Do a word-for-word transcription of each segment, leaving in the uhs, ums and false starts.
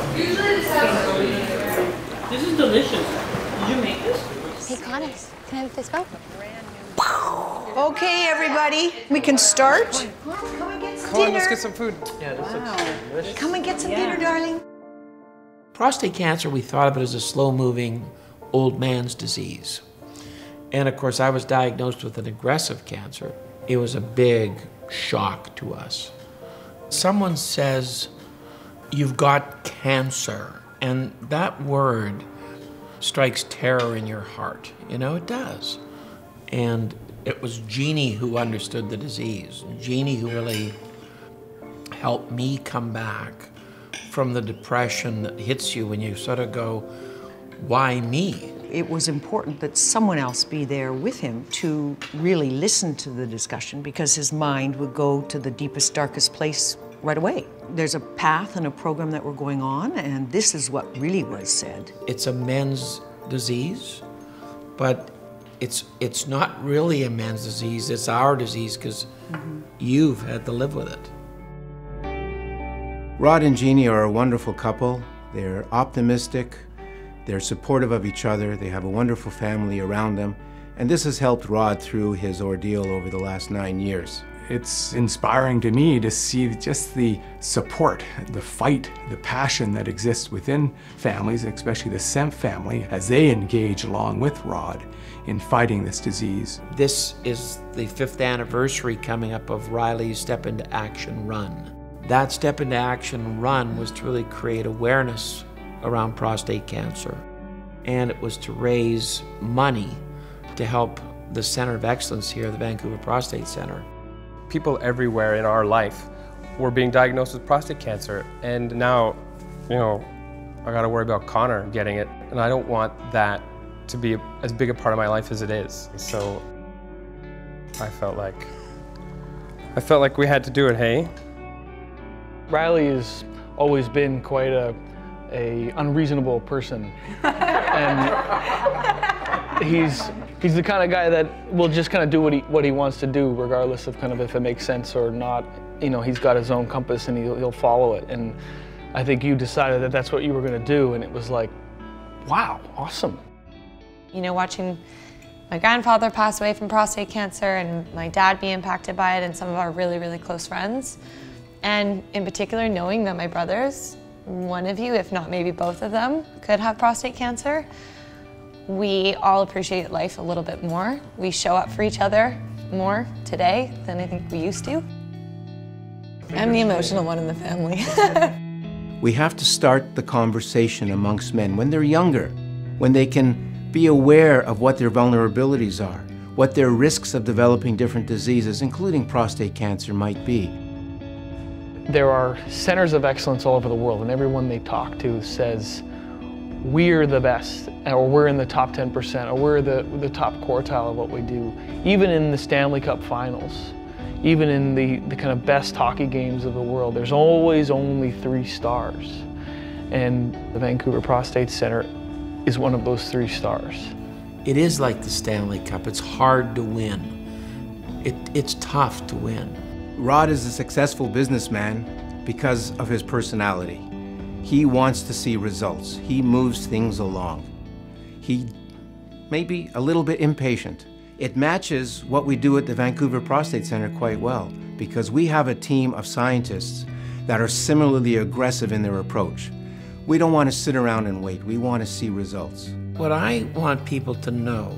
This is delicious. Did you make this? Hey, Connor, can I have this go? Okay, everybody, we can start. Come and get some Come on, dinner. let's get some food. Yeah, this Wow. looks delicious. Come and get some Yeah. dinner, darling. Prostate cancer, we thought of it as a slow-moving old man's disease. And of course, I was diagnosed with an aggressive cancer. It was a big shock to us. Someone says, "You've got cancer," and that word strikes terror in your heart. You know, it does. And it was Jeannie who understood the disease. Jeannie who really helped me come back from the depression that hits you when you sort of go, why me? It was important that someone else be there with him to really listen to the discussion, because his mind would go to the deepest, darkest place right away. There's a path and a program that we're going on, and this is what really was said. It's a men's disease, but it's it's not really a men's disease, it's our disease, because mm-hmm. you've had to live with it. Rod and Jeannie are a wonderful couple. They're optimistic, they're supportive of each other, they have a wonderful family around them, and this has helped Rod through his ordeal over the last nine years. It's inspiring to me to see just the support, the fight, the passion that exists within families, especially the Semp family, as they engage along with Rod in fighting this disease. This is the fifth anniversary coming up of Riley's Step Into Action Run. That Step Into Action Run was to really create awareness around prostate cancer. And it was to raise money to help the Center of Excellence here, the Vancouver Prostate Center. People everywhere in our life were being diagnosed with prostate cancer, and now, you know, I gotta worry about Connor getting it, and I don't want that to be as big a part of my life as it is. So I felt like, I felt like we had to do it, hey? Riley has always been quite a, a unreasonable person, and he's he's the kind of guy that will just kind of do what he what he wants to do, regardless of kind of if it makes sense or not. You know, he's got his own compass and he'll, he'll follow it. And I think you decided that that's what you were going to do, and it was like, wow, awesome. You know, watching my grandfather pass away from prostate cancer and my dad be impacted by it, and some of our really, really close friends. And in particular, knowing that my brothers, one of you, if not maybe both of them, could have prostate cancer, we all appreciate life a little bit more. We show up for each other more today than I think we used to. I'm the emotional one in the family. We have to start the conversation amongst men when they're younger, when they can be aware of what their vulnerabilities are, what their risks of developing different diseases, including prostate cancer, might be. There are centers of excellence all over the world, and everyone they talk to says, we're the best, or we're in the top ten percent, or we're the, the top quartile of what we do. Even in the Stanley Cup finals, even in the, the kind of best hockey games of the world, there's always only three stars. And the Vancouver Prostate Center is one of those three stars. It is like the Stanley Cup. It's hard to win. It, it's tough to win. Rod is a successful businessman because of his personality. He wants to see results. He moves things along. He may be a little bit impatient. It matches what we do at the Vancouver Prostate Center quite well, because we have a team of scientists that are similarly aggressive in their approach. We don't want to sit around and wait. We want to see results. What I want people to know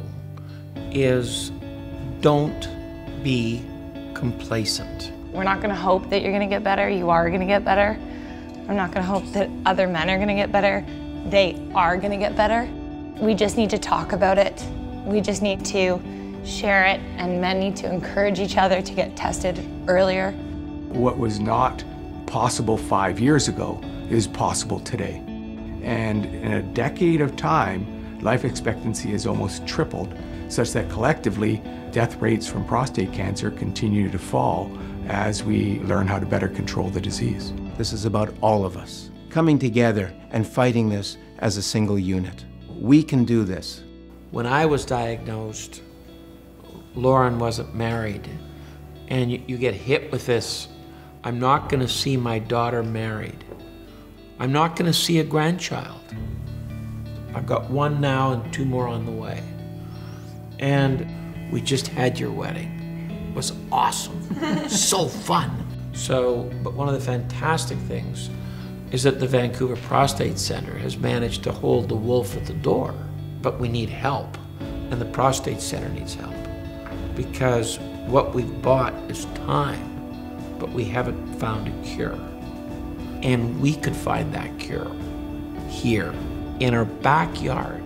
is don't be complacent. We're not going to hope that you're going to get better. You are going to get better. We're not going to hope that other men are going to get better. They are going to get better. We just need to talk about it. We just need to share it, and men need to encourage each other to get tested earlier. What was not possible five years ago is possible today. And in a decade of time, life expectancy has almost tripled, such that collectively, death rates from prostate cancer continue to fall as we learn how to better control the disease. This is about all of us coming together and fighting this as a single unit. We can do this. When I was diagnosed, Lauren wasn't married, and you, you get hit with this, I'm not going to see my daughter married. I'm not going to see a grandchild. I've got one now and two more on the way. And we just had your wedding. It was awesome, so fun. So, but one of the fantastic things is that the Vancouver Prostate Center has managed to hold the wolf at the door, but we need help, and the Prostate Center needs help, because what we've bought is time, but we haven't found a cure. And we could find that cure here in our backyard